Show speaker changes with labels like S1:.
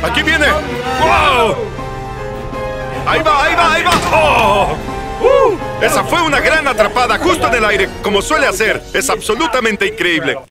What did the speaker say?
S1: ¡Aquí viene! ¡Wow! ¡Ahí va, ahí va, ahí va! ¡Oh! Esa fue una gran atrapada justo en el aire, como suele hacer. Es absolutamente increíble.